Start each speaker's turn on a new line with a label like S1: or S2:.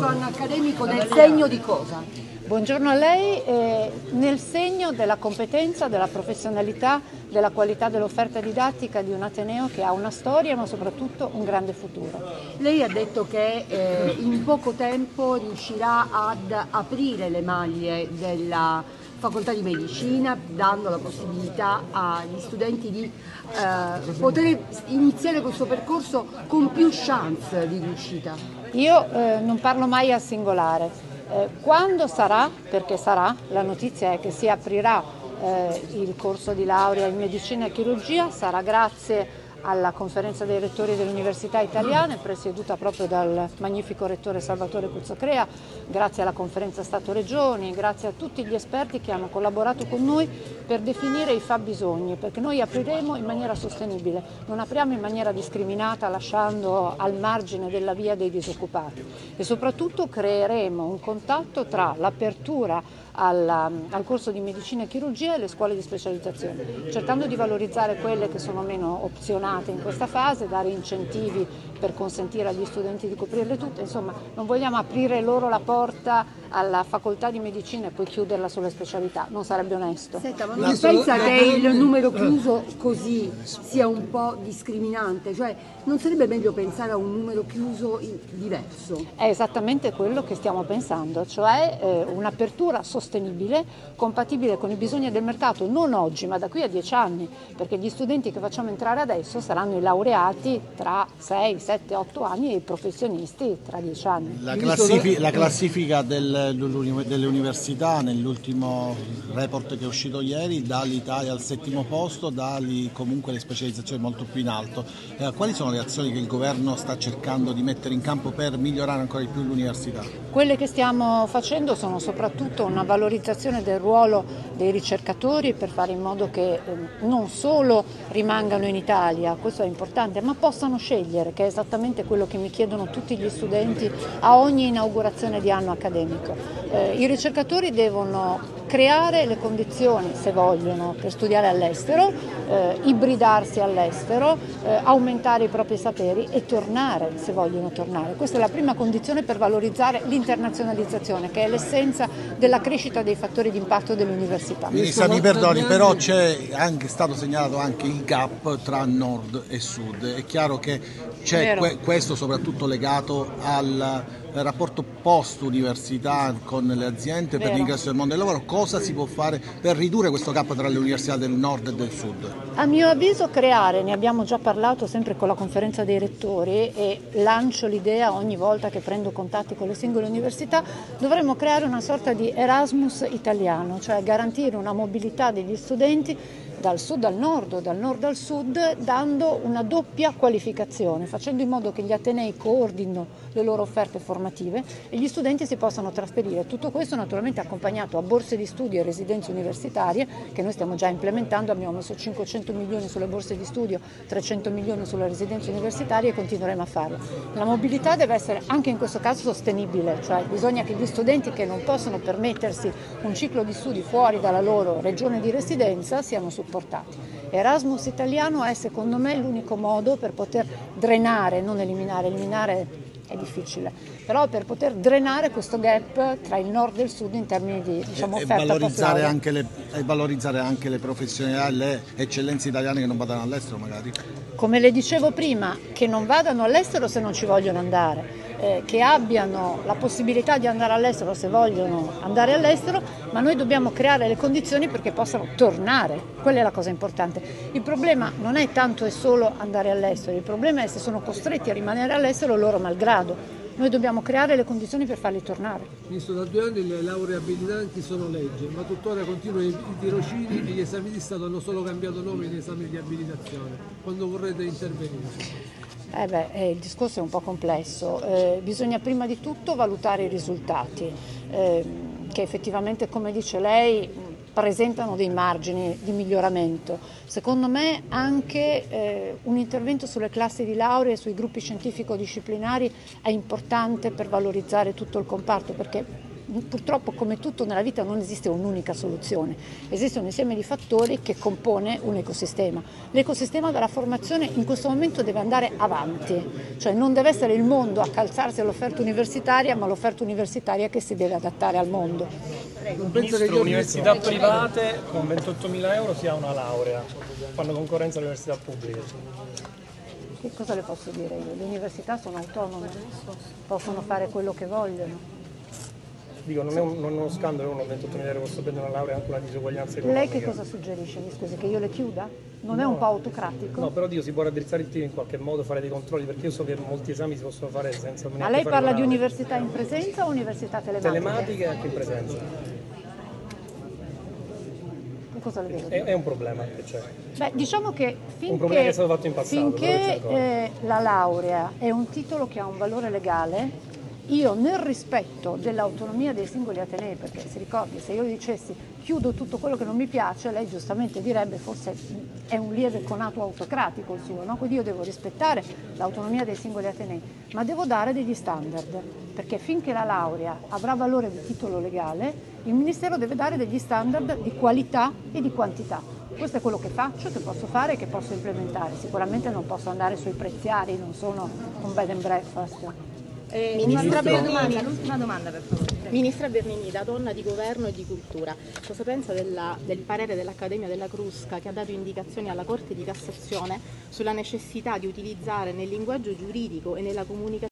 S1: questo anno accademico nel segno di cosa?
S2: Buongiorno a lei, nel segno della competenza, della professionalità, della qualità dell'offerta didattica di un Ateneo che ha una storia ma soprattutto un grande futuro.
S1: Lei ha detto che in poco tempo riuscirà ad aprire le maglie della Facoltà di Medicina, dando la possibilità agli studenti di poter iniziare questo percorso con più chance di riuscita.
S2: Io non parlo mai al singolare. Quando sarà, perché sarà, la notizia è che si aprirà il corso di laurea in medicina e chirurgia, sarà grazie alla conferenza dei rettori delle università italiane, presieduta proprio dal magnifico rettore Salvatore Cuzzocrea, grazie alla conferenza Stato-Regioni, grazie a tutti gli esperti che hanno collaborato con noi per definire i fabbisogni, perché noi apriremo in maniera sostenibile, non apriamo in maniera discriminata lasciando al margine della via dei disoccupati e soprattutto creeremo un contatto tra l'apertura al corso di medicina e chirurgia e le scuole di specializzazione, cercando di valorizzare quelle che sono meno opzionate in questa fase, dare incentivi per consentire agli studenti di coprirle tutte, insomma non vogliamo aprire loro la porta alla facoltà di medicina e poi chiuderla sulle specialità, non sarebbe onesto.
S1: Senta, ma non pensa che il numero chiuso così sia un po' discriminante? Cioè non sarebbe meglio pensare a un numero chiuso diverso?
S2: È esattamente quello che stiamo pensando, cioè un'apertura sostenibile, compatibile con i bisogni del mercato, non oggi ma da qui a 10 anni, perché gli studenti che facciamo entrare adesso saranno i laureati tra 6, 7, 8 anni e i professionisti tra 10 anni.
S3: La classifica delle università nell'ultimo report che è uscito ieri dà l'Italia al 7° posto, dà comunque le specializzazioni molto più in alto. Quali sono le azioni che il governo sta cercando di mettere in campo per migliorare ancora di più l'università?
S2: Quelle che stiamo facendo sono soprattutto una valorizzazione del ruolo dei ricercatori per fare in modo che non solo rimangano in Italia, questo è importante, ma possano scegliere, che è esattamente quello che mi chiedono tutti gli studenti a ogni inaugurazione di anno accademico. I ricercatori devono creare le condizioni, se vogliono, per studiare all'estero, ibridarsi all'estero, aumentare i propri saperi e tornare, se vogliono tornare. Questa è la prima condizione per valorizzare l'internazionalizzazione, che è l'essenza della crescita dei fattori di impatto dell'università.
S3: Ministra, mi perdoni, però c'è anche stato segnalato anche il gap tra nord e sud. È chiaro che c'è questo soprattutto legato al rapporto post-università con le aziende per l'ingresso del mondo del lavoro. Cosa si può fare per ridurre questo gap tra le università del nord e del sud?
S2: A mio avviso creare, ne abbiamo già parlato sempre con la conferenza dei rettori e lancio l'idea ogni volta che prendo contatti con le singole università, dovremmo creare una sorta di Erasmus italiano, cioè garantire una mobilità degli studenti dal sud al nord o dal nord al sud, dando una doppia qualificazione, facendo in modo che gli atenei coordinino le loro offerte formative e gli studenti si possano trasferire. Tutto questo naturalmente accompagnato a borse di studio e residenze universitarie che noi stiamo già implementando, abbiamo messo 500 milioni sulle borse di studio, 300 milioni sulle residenze universitarie e continueremo a farlo. La mobilità deve essere anche in questo caso sostenibile, cioè bisogna che gli studenti che non possono permettersi un ciclo di studi fuori dalla loro regione di residenza siano supportati. Erasmus italiano è secondo me l'unico modo per poter drenare, non eliminare è difficile, però per poter drenare questo gap tra il nord e il sud in termini di offerta
S3: valorizzare anche le professionalità, le eccellenze italiane che non vadano all'estero magari.
S2: Come le dicevo prima, che non vadano all'estero se non ci vogliono andare, che abbiano la possibilità di andare all'estero se vogliono andare all'estero, ma noi dobbiamo creare le condizioni perché possano tornare, quella è la cosa importante. Il problema non è tanto e solo andare all'estero, il problema è se sono costretti a rimanere all'estero loro malgrado. Noi dobbiamo creare le condizioni per farli tornare.
S4: Ministro, da 2 anni le lauree abilitanti sono legge, ma tuttora continuano i tirocini e gli esami di Stato hanno solo cambiato nome in esami di abilitazione. Quando vorrete intervenire?
S2: Il discorso è un po' complesso, bisogna prima di tutto valutare i risultati che effettivamente, come dice lei, presentano dei margini di miglioramento. Secondo me anche un intervento sulle classi di laurea e sui gruppi scientifico-disciplinari è importante per valorizzare tutto il comparto, perché purtroppo come tutto nella vita non esiste un'unica soluzione, esiste un insieme di fattori che compone un ecosistema. L'ecosistema della formazione in questo momento deve andare avanti, cioè non deve essere il mondo a calzarsi all'offerta universitaria, ma l'offerta universitaria che si deve adattare al mondo.
S5: Ministro, università private con 28.000 euro si ha una laurea, fanno concorrenza alle università pubbliche.
S2: Che cosa le posso dire io? Le università sono autonome, possono fare quello che vogliono.
S5: Dico, non è uno scandalo uno 28.000 euro posso prendere una laurea, anche una disuguaglianza economica.
S2: Lei che cosa suggerisce? Mi scusi, che io le chiuda? Non è un po' autocratico?
S5: No, però dico, si può raddrizzare il tiro in qualche modo, fare dei controlli, perché io so che molti esami si possono fare senza
S2: Ma lei parla di università in presenza o università telematiche?
S5: Telematiche e anche in presenza.
S2: Cosa le devo dire?
S5: È un problema che c'è.
S2: Beh, diciamo che
S5: un problema che è stato fatto in passato,
S2: finché la laurea è un titolo che ha un valore legale, io nel rispetto dell'autonomia dei singoli atenei, perché si ricordi, se io dicessi chiudo tutto quello che non mi piace, lei giustamente direbbe forse è un lieve conato autocratico il suo, no? Quindi io devo rispettare l'autonomia dei singoli atenei, ma devo dare degli standard, perché finché la laurea avrà valore di titolo legale, il Ministero deve dare degli standard di qualità e di quantità. Questo è quello che faccio, che posso fare e che posso implementare. Sicuramente non posso andare sui preziari, non sono un bed and breakfast.
S6: Ministra Bernini, l'ultima domanda per favore. Ministra Bernini, da donna di governo e di cultura, cosa pensa del parere dell'Accademia della Crusca che ha dato indicazioni alla Corte di Cassazione sulla necessità di utilizzare nel linguaggio giuridico e nella comunicazione